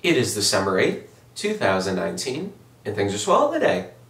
It is December 8th, 2019, and things are swell today.